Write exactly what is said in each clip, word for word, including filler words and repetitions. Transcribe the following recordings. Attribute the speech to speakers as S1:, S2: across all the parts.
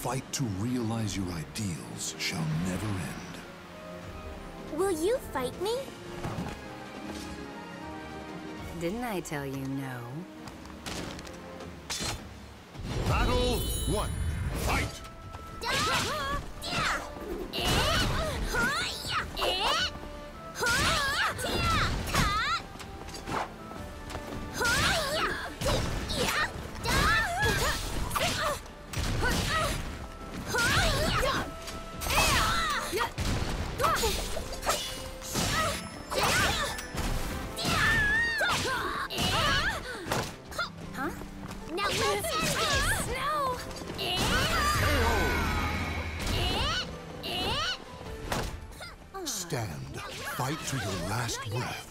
S1: fight to realize your ideals shall never end.
S2: Will you fight me?
S3: Didn't I tell you no?
S1: Battle one. Fight!
S2: Huh? Now let's end this! No!
S1: Stand. Fight to your last breath.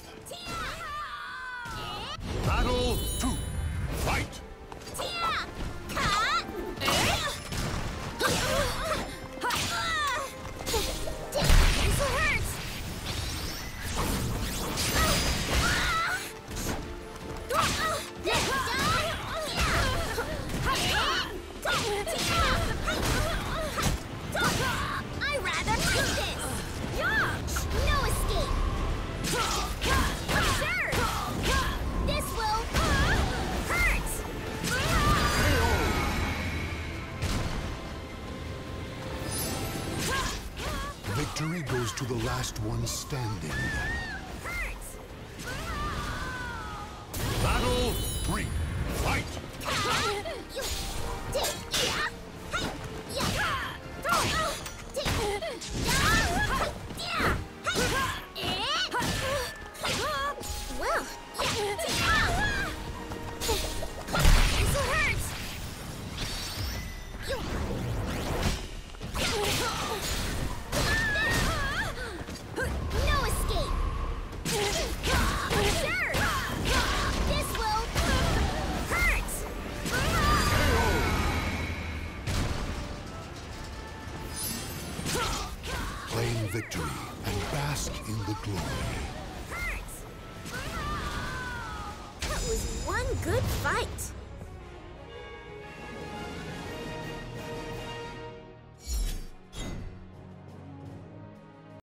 S1: Battle two. Fight!
S2: This hurts! I rather fight this! No escape! Sure! This will hurt!
S1: Victory goes to the last one standing.
S2: Hurts!
S1: Battle three. Fight!
S2: Well, this hurts! No escape! Sure! This will hurt!
S1: Claim victory and bask in the glory.
S2: Hurts! That was one good fight.